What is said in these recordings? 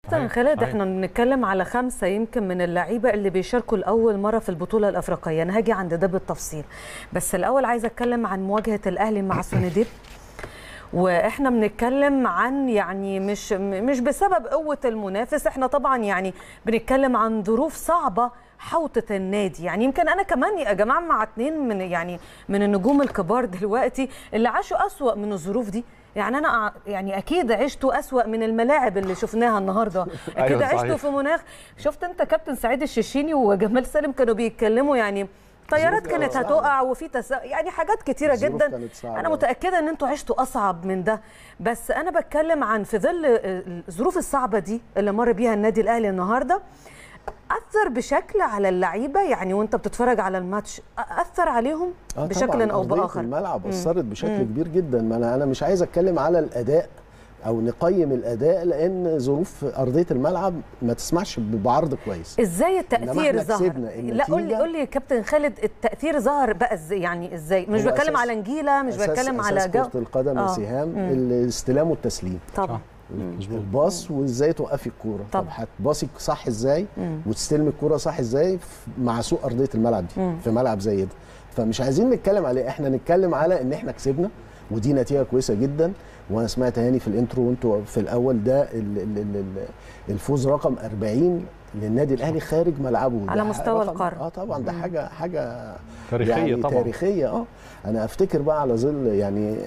كابتن خالد، احنا بنتكلم على 5 يمكن من اللعيبه اللي بيشاركوا لاول مره في البطوله الافريقيه. انا هاجي عند ده بالتفصيل، بس الاول عايزه اتكلم عن مواجهه الاهلي مع سونديب. واحنا بنتكلم عن يعني مش بسبب قوه المنافس، احنا طبعا يعني بنتكلم عن ظروف صعبه حوطت النادي. يعني يمكن انا كمان يا جماعه مع 2 من النجوم الكبار دلوقتي اللي عاشوا اسوأ من الظروف دي. يعني انا يعني اكيد عشتوا اسوأ من الملاعب اللي شفناها النهارده. اكيد أيوة عشتوا في مناخ. شفت انت كابتن سعيد الششيني وجمال سالم كانوا بيتكلموا، يعني طيارات كانت هتقع وفي يعني حاجات كتيره جدا. انا متاكده ان انتوا عشتوا اصعب من ده، بس انا بتكلم عن في ظل الظروف الصعبه دي اللي مر بيها النادي الاهلي النهارده، اثر بشكل على اللعيبه. يعني وانت بتتفرج على الماتش اثر عليهم بشكل او باخر. الملعب اثرت بشكل كبير جدا. ما انا مش عايز اتكلم على الاداء او نقيم الاداء، لان ظروف ارضيه الملعب ما تسمحش بعرض كويس. ازاي التاثير ظهر؟ لا قول لي يا كابتن خالد، التاثير ظهر بقى ازاي؟ يعني ازاي؟ مش بتكلم على نجيله، مش بتكلم على كرة القدم يا سهام، الاستلام والتسليم طبعا، الباص وازاي توقفي الكوره. طب هتباصي صح ازاي وتستلمي الكوره صح ازاي مع سوء ارضيه الملعب دي في ملعب زي ده. فمش عايزين نتكلم عليه، احنا نتكلم على ان احنا كسبنا، ودي نتيجه كويسه جدا. وانا سمعت هاني في الانترو وانتوا في الاول ده الفوز رقم 40 للنادي الاهلي خارج ملعبه على مستوى القاره. طبعا ده حاجه تاريخيه يعني طبعا، تاريخيه. انا افتكر بقى على ظل يعني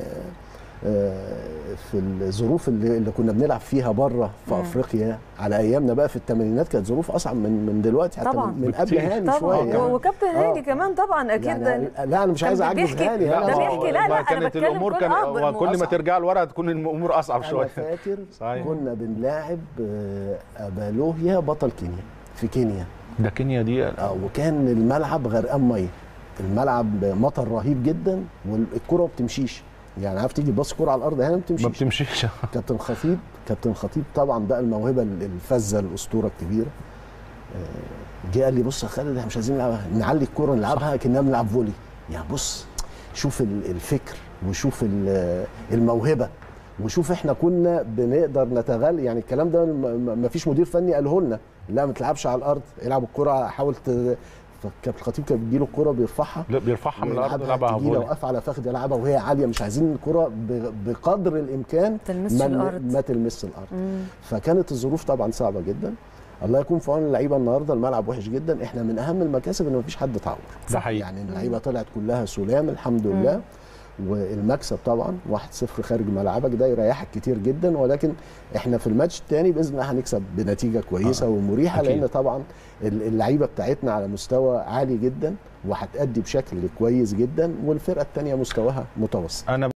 في الظروف اللي كنا بنلعب فيها بره في افريقيا على ايامنا بقى في الثمانينات، كانت ظروف اصعب من دلوقتي حتى طبعا من قبل هاني طبعا. شويه يعني. وكابتن هاني كمان طبعا اكيد يعني لا انا مش عايز اعجز هاني، ده بيحكي. لا انا كانت الامور كل ما ترجع لورا تكون الامور اصعب شويه. انا فاكر كنا بنلاعب ابالوهيا بطل كينيا في كينيا. ده كينيا دي وكان الملعب غرقان ميه، الملعب مطر رهيب جدا والكره ما بتمشيش. يعني عارف تيجي تبص كوره على الارض هنا ما بتمشيش. كابتن خطيب طبعا بقى الموهبه الفذه الاسطوره الكبيره، جه قال لي بص يا خالد احنا مش عايزين نعلي الكوره نلعبها كأننا بنلعب فولي. يعني بص شوف الفكر وشوف الموهبه وشوف احنا كنا بنقدر نتغلب. يعني الكلام ده ما فيش مدير فني قاله لنا، لا ما تلعبش على الارض، العب الكوره، حاول فكابتن الخطيب كان بيجي له الكوره بيرفعها من الارض يلعبها فولي، واقف على فخذ يلعبها وهي عاليه. مش عايزين الكوره بقدر الامكان ما تلمس الارض. فكانت الظروف طبعا صعبه جدا. الله يكون في عون اللعيبه. النهارده الملعب وحش جدا. احنا من اهم المكاسب ان مفيش حد اتعور. ده حقيقي. يعني اللعيبه طلعت كلها سلام الحمد لله. والمكسب طبعا 1-0 خارج ملعبك ده يريحك كتير جدا. ولكن احنا في الماتش الثاني باذن الله هنكسب بنتيجه كويسه ومريحه، لان طبعا اللعيبه بتاعتنا على مستوى عالي جدا وهتأدي بشكل كويس جدا، والفرقه الثانيه مستواها متوسط.